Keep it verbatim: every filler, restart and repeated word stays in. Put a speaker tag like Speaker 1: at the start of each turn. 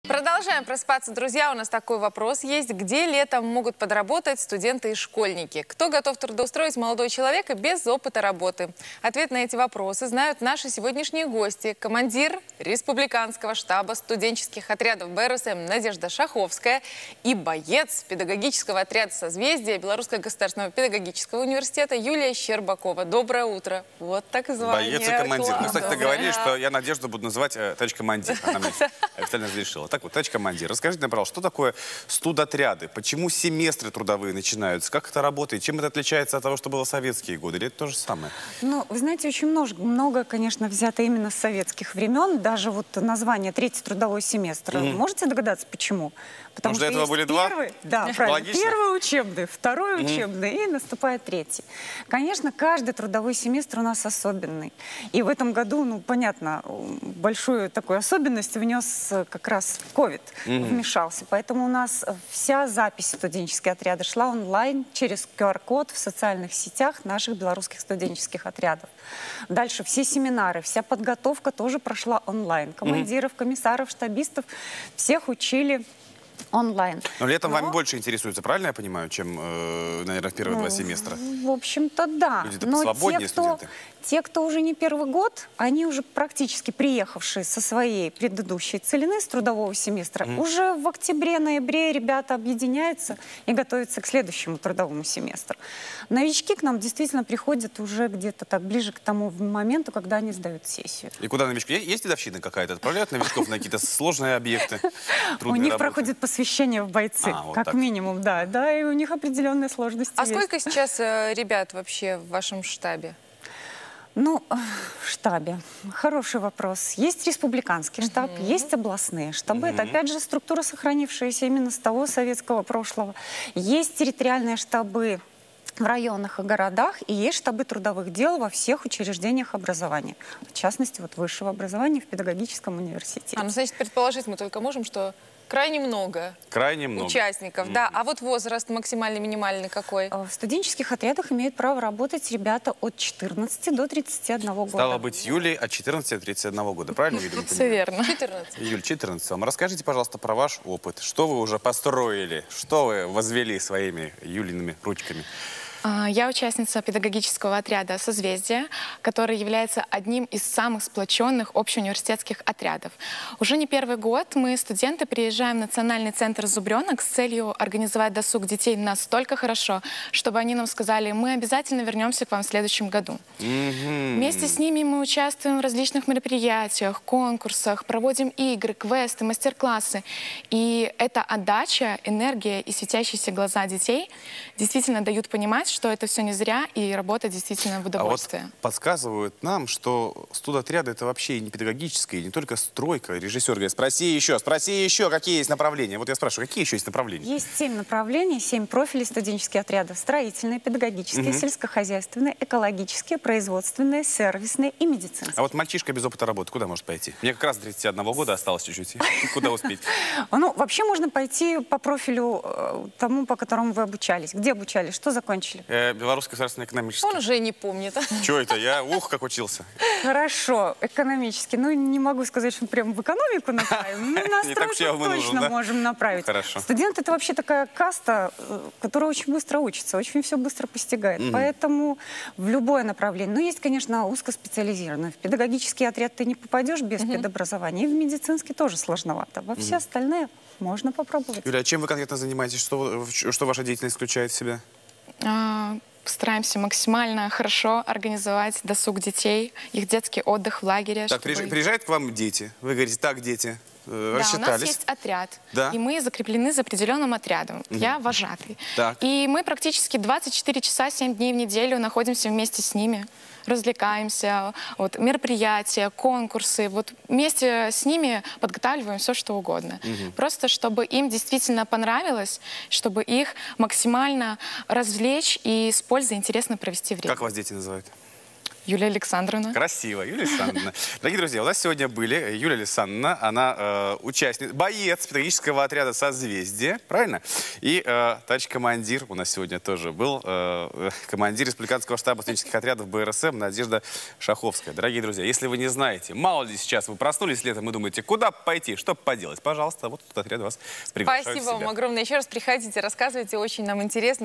Speaker 1: Продолжаем просыпаться, друзья. У нас такой вопрос есть. Где летом могут подработать студенты и школьники? Кто готов трудоустроить молодого человека без опыта работы? Ответ на эти вопросы знают наши сегодняшние гости. Командир республиканского штаба студенческих отрядов бэ эр эс эм Надежда Шаховская и боец педагогического отряда «Созвездие» Белорусского государственного педагогического университета Юлия Щербакова. Доброе утро. Вот так и звание.
Speaker 2: Боец и командир.
Speaker 1: Класс.
Speaker 2: Мы, кстати, договорились, что я Надежду буду называть э, товарищ командир. Она мне официально разрешила. Так вот, товарищ командир, расскажите мне, пожалуйста, что такое студотряды? Почему семестры трудовые начинаются? Как это работает? Чем это отличается от того, что было в советские годы? Или это то же самое?
Speaker 3: Ну, вы знаете, очень много, много, конечно, взято именно с советских времен. Даже вот название «Третий трудовой семестр». Mm-hmm. Можете догадаться, почему? Потому
Speaker 2: Может,
Speaker 3: что
Speaker 2: до этого были
Speaker 3: первый,
Speaker 2: два?
Speaker 3: Да, правильно.
Speaker 2: Логично?
Speaker 3: Первый учебный, второй
Speaker 2: Mm-hmm. учебный,
Speaker 3: и наступает третий. Конечно, каждый трудовой семестр у нас особенный. И в этом году, ну, понятно, большую такую особенность внес как раз ковид, mm-hmm. вмешался. Поэтому у нас вся запись в студенческие отряды шла онлайн через ку ар код в социальных сетях наших белорусских студенческих отрядов. Дальше все семинары, вся подготовка тоже прошла онлайн. Командиров, комиссаров, штабистов всех учили онлайн.
Speaker 2: Но летом
Speaker 3: Но...
Speaker 2: вами больше интересуются, правильно я понимаю, чем, э, наверное, в первые ну, два семестра?
Speaker 3: В общем-то, да.
Speaker 2: Люди-то
Speaker 3: Но
Speaker 2: посвободнее,
Speaker 3: те, кто,
Speaker 2: студенты.
Speaker 3: те, кто уже не первый год, они уже практически приехавшие со своей предыдущей целины с трудового семестра, mm. уже в октябре-ноябре ребята объединяются и готовятся к следующему трудовому семестру. Новички к нам действительно приходят уже где-то так ближе к тому моменту, когда они сдают сессию.
Speaker 2: И куда новички? Есть дедовщина какая-то? Отправляют новичков на какие-то сложные объекты?
Speaker 3: У них проходит посвящение в бойцы,
Speaker 2: а, вот
Speaker 3: как
Speaker 2: так.
Speaker 3: минимум, да, да, и у них определенные сложности.
Speaker 1: А
Speaker 3: есть.
Speaker 1: сколько сейчас э, ребят вообще в вашем штабе?
Speaker 3: Ну, в штабе. Хороший вопрос. Есть республиканский штаб, uh-huh. есть областные штабы. Uh-huh. Это, опять же, структура, сохранившаяся именно с того советского прошлого. Есть территориальные штабы в районах и городах, и есть штабы трудовых дел во всех учреждениях образования. В частности, вот высшего образования в педагогическом университете.
Speaker 1: А, ну, значит, предположить мы только можем, что крайне много,
Speaker 2: крайне много
Speaker 1: участников. Mm-hmm. Да. А вот возраст максимальный, минимальный какой?
Speaker 3: В студенческих отрядах имеют право работать ребята от четырнадцати до тридцати одного года.
Speaker 2: Стало быть, Юлии от четырнадцати до тридцати одного года, правильно, Юлия?
Speaker 1: Все верно. четырнадцать.
Speaker 2: Юль, четырнадцать. Вам расскажите, пожалуйста, про ваш опыт. Что вы уже построили? Что вы возвели своими Юлиными ручками?
Speaker 4: Я участница педагогического отряда «Созвездие», который является одним из самых сплоченных общеуниверситетских отрядов. Уже не первый год мы, студенты, приезжаем в Национальный центр «Зубренок» с целью организовать досуг детей настолько хорошо, чтобы они нам сказали: мы обязательно вернемся к вам в следующем году. Mm-hmm. Вместе с ними мы участвуем в различных мероприятиях, конкурсах, проводим игры, квесты, мастер-классы. И эта отдача, энергия и светящиеся глаза детей действительно дают понимать, что это все не зря, и работа действительно в удовольствие.
Speaker 2: А вот подсказывают нам, что студотряды — это вообще и не педагогическая, и не только стройка. Режиссер говорит: спроси еще, спроси еще, какие есть направления. Вот я спрашиваю, какие еще есть направления?
Speaker 3: Есть семь направлений, семь профилей студенческих отрядов: строительные, педагогические, угу. сельскохозяйственные, экологические, производственные, сервисные и медицинские.
Speaker 2: А вот мальчишка без опыта работы куда может пойти? Мне как раз до тридцати одного года осталось чуть-чуть. Куда успеть?
Speaker 3: Ну, вообще можно пойти по профилю тому, по которому вы обучались. Где обучались? Что закончили?
Speaker 2: Белорусский государственный экономический.
Speaker 1: Он уже не помнит.
Speaker 2: Чего это? Я, ух, как учился.
Speaker 3: Хорошо, экономический. Ну, не могу сказать, что прям в экономику направим. Мы на стройку точно можем направить.
Speaker 2: Хорошо.
Speaker 3: Студент — это вообще такая каста, которая очень быстро учится, очень все быстро постигает. Поэтому в любое направление. Но есть, конечно, узкоспециализированное. В педагогический отряд ты не попадешь без педобразования. И в медицинский тоже сложновато. Во все остальные можно попробовать.
Speaker 2: Юля, а чем вы конкретно занимаетесь? Что, что ваша деятельность включает в себя?
Speaker 4: Стараемся максимально хорошо организовать досуг детей, их детский отдых в лагере.
Speaker 2: Так, чтобы... приезжают к вам дети, вы говорите: так, дети, э,
Speaker 4: да,
Speaker 2: рассчитались.
Speaker 4: у нас есть отряд,
Speaker 2: да?
Speaker 4: и мы закреплены за определенным отрядом. Угу. Я вожатый. Так. И мы практически двадцать четыре часа, семь дней в неделю находимся вместе с ними, развлекаемся, вот, мероприятия, конкурсы. Вот вместе с ними подготавливаем все, что угодно. Угу. Просто чтобы им действительно понравилось, чтобы их максимально развлечь и с пользой интересно провести время.
Speaker 2: Как вас дети называют?
Speaker 4: Юлия Александровна.
Speaker 2: Красиво, Юлия Александровна. Дорогие друзья, у нас сегодня были Юлия Александровна, она э, участница, боец педагогического отряда «Созвездие», правильно? И э, товарищ командир у нас сегодня тоже был, э, командир республиканского штаба студенческих отрядов бэ эр эс эм Надежда Шаховская. Дорогие друзья, если вы не знаете, мало ли сейчас вы проснулись летом и думаете, куда пойти, что поделать, пожалуйста, вот этот отряд вас приглашает.
Speaker 1: Спасибо вам огромное. Еще раз приходите, рассказывайте, очень нам интересно.